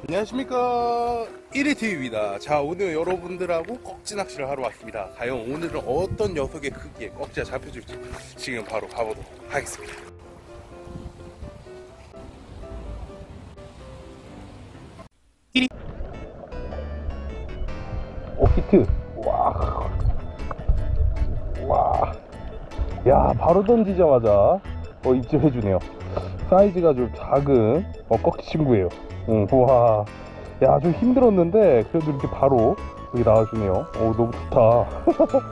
안녕하십니까, 1위TV입니다. 자, 오늘 여러분들하고 꺽지 낚시를 하러 왔습니다. 과연 오늘은 어떤 녀석의 크기에 꺽지가 잡혀줄지 지금 바로 가보도록 하겠습니다. 히트. 와, 야, 바로 던지자마자 입질해주네요. 사이즈가 좀 작은 꺽지 친구예요. 와, 야, 좀 힘들었는데 그래도 이렇게 바로 여기 나와주네요. 너무 좋다.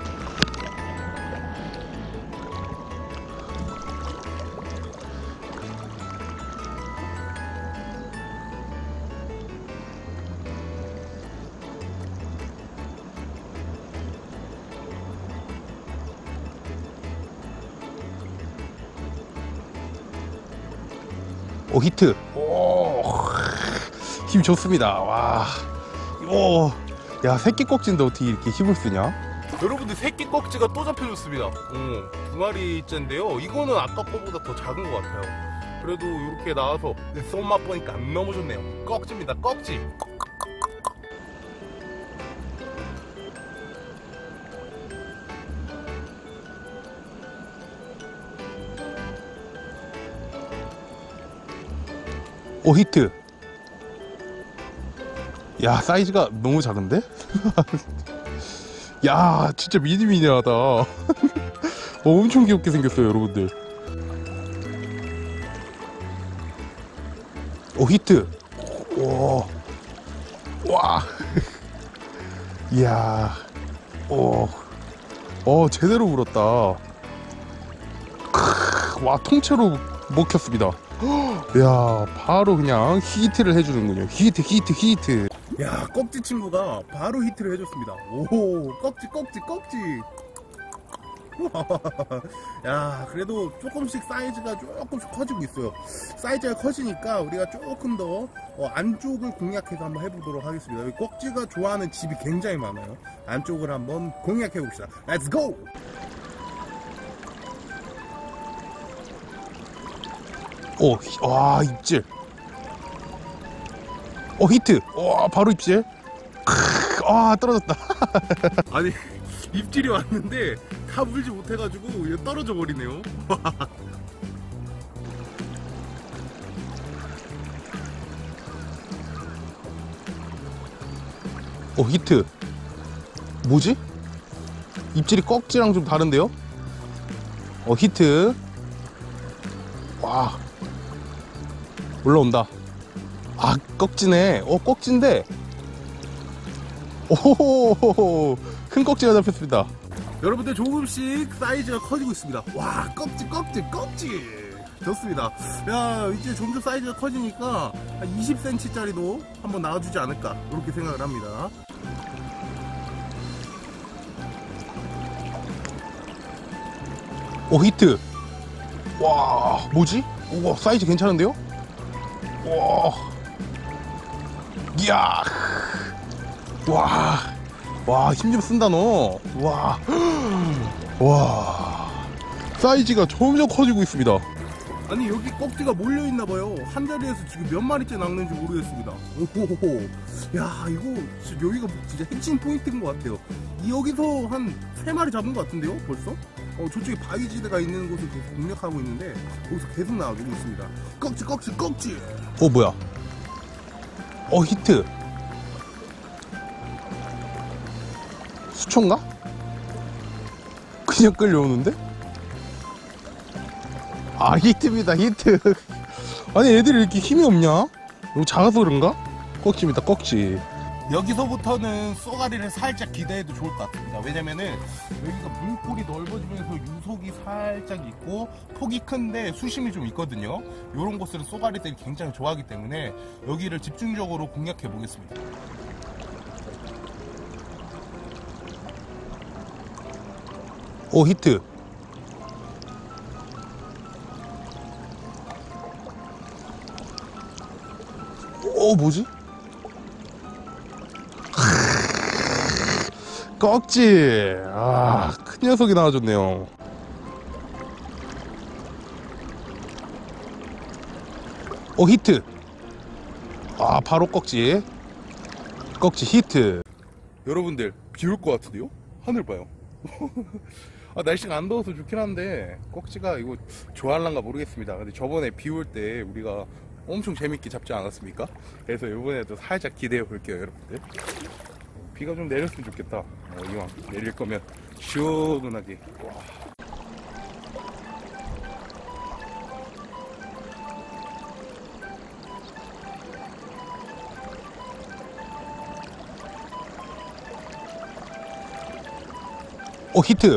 히트. 힘 좋습니다. 와, 야, 새끼 꺽지인데 어떻게 이렇게 힘을 쓰냐? 여러분들, 새끼 꺽지가 또 잡혀줬습니다. 두 마리째인데요. 이거는 아까 거보다 더 작은 것 같아요. 그래도 이렇게 나와서 손맛 보니까 안 넘어졌네요. 꺽지입니다, 꺽지. 히트. 야, 사이즈가 너무 작은데? 야, 진짜 미니미니하다. 엄청 귀엽게 생겼어요, 여러분들. 히트. 와. 이야. 제대로 물었다. 와, 통째로 먹혔습니다. 야, 바로 그냥 히트를 해주는군요. 히트. 야, 꺽지 친구가 바로 히트를 해줬습니다. 꺽지. 야, 그래도 조금씩 사이즈가 조금씩 커지고 있어요. 사이즈가 커지니까 우리가 조금 더 안쪽을 공략해서 한번 해보도록 하겠습니다. 여기 꺽지가 좋아하는 집이 굉장히 많아요. 안쪽을 한번 공략해봅시다. 렛츠 고! 와, 입질. 히트. 바로 입질. 떨어졌다. 아니, 입질이 왔는데 다 물지 못해가지고 떨어져 버리네요. 히트. 뭐지? 입질이 꺽지랑 좀 다른데요? 히트. 와, 올라온다. 꺽지네. 꺽지인데. 오호호호, 큰 꺽지가 잡혔습니다. 여러분들, 조금씩 사이즈가 커지고 있습니다. 와, 꺽지. 좋습니다. 야, 이제 점점 사이즈가 커지니까 한 20cm 짜리도 한번 나와주지 않을까, 이렇게 생각을 합니다. 히트. 와, 뭐지? 사이즈 괜찮은데요? 이야. 와, 힘 좀 쓴다 너. 와, 사이즈가 점점 커지고 있습니다. 아니, 여기 꺽지가 몰려있나봐요. 한 자리에서 지금 몇 마리째 낚는지 모르겠습니다. 야, 이거 여기가 진짜 핵심 포인트인 것 같아요. 여기서 한 3마리 잡은 것 같은데요, 벌써? 저쪽에 바위지대가 있는 곳을 계속 공략하고 있는데 거기서 계속 나와주고 있습니다. 꺽지. 뭐야? 히트. 수초인가? 그냥 끌려오는데? 히트입니다, 히트. 아니, 애들이 이렇게 힘이 없냐? 너무 작아서 그런가? 꺽지입니다, 꺽지. 여기서부터는 쏘가리를 살짝 기대해도 좋을 것 같습니다. 왜냐면은 여기가 물골이 넓어지면서 유속이 살짝 있고 폭이 큰데 수심이 좀 있거든요. 이런 곳을 쏘가리들이 굉장히 좋아하기 때문에 여기를 집중적으로 공략해 보겠습니다. 히트. 뭐지? 꺽지. 큰 녀석이 나와줬네요. 히트. 아, 바로 꺽지 히트. 여러분들 비 올 것 같은데요? 하늘 봐요. 아, 날씨가 안 더워서 좋긴 한데 꺽지가 이거 좋아할란가 모르겠습니다. 근데 저번에 비 올 때 우리가 엄청 재밌게 잡지 않았습니까? 그래서 이번에도 살짝 기대해 볼게요, 여러분들. 비가 좀 내렸으면 좋겠다. 이왕 내릴 거면 시원하게. 와. 히트.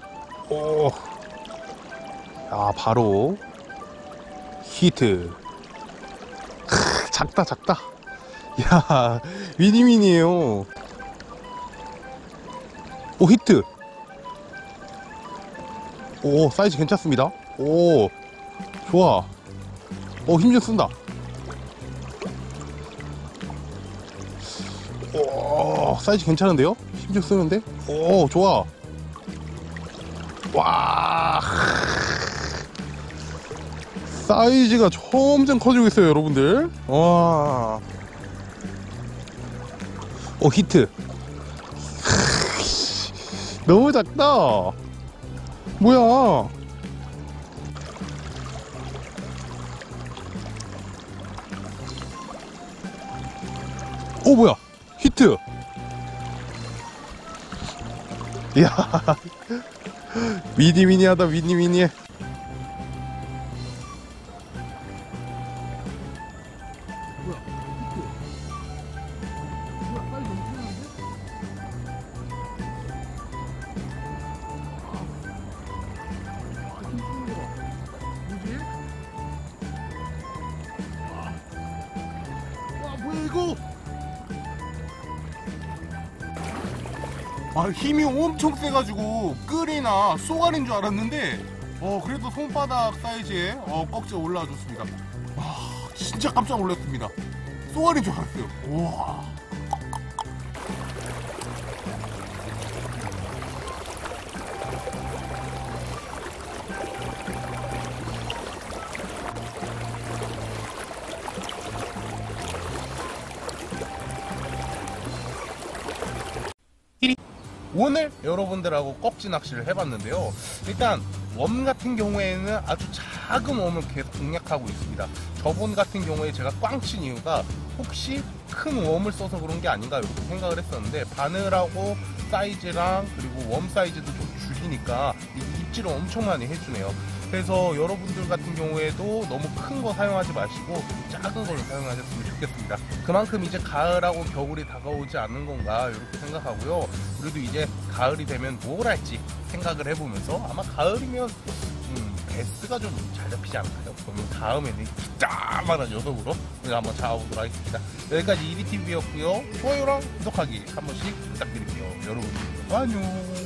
아, 바로 히트. 작다. 야, 미니미니에요. 히트. 사이즈 괜찮습니다. 좋아. 힘 좀 쓴다. 사이즈 괜찮은데요? 힘 좀 쓰는데? 좋아. 와, 사이즈가 점점 커지고 있어요, 여러분들. 와, 히트. 너무 작다. 뭐야? 뭐야? 히트. 이야. 미니미니하다, 미니미니해. 뭐야 이거? 힘이 엄청 세가지고 끌이나 쏘가리인 줄 알았는데 그래도 손바닥 사이즈의 꺽지가 올라와줬습니다. 진짜 깜짝 놀랐습니다. 쏘가리인 줄 알았어요. 우와. 오늘 여러분들하고 꺽지 낚시를 해봤는데요. 일단 웜 같은 경우에는 아주 작은 웜을 계속 공략하고 있습니다. 저번 같은 경우에 제가 꽝 친 이유가 혹시 큰 웜을 써서 그런 게 아닌가 이렇게 생각을 했었는데, 바늘하고 사이즈랑 그리고 웜 사이즈도 좀 줄이니까 입질을 엄청 많이 해주네요. 그래서 여러분들 같은 경우에도 너무 큰 거 사용하지 마시고 작은 걸로 사용하셨으면 좋겠습니다. 그만큼 이제 가을하고 겨울이 다가오지 않는 건가 이렇게 생각하고요. 우리도 이제 가을이 되면 뭘 할지 생각을 해보면서 아마 가을이면 베스가 좀 잘 잡히지 않을까요? 그러면 다음에는 기짜만한 녀석으로 우리가 한번 잡아보도록 하겠습니다. 여기까지 이리TV였고요. 좋아요랑 구독하기 한 번씩 부탁드릴게요. 여러분 안녕.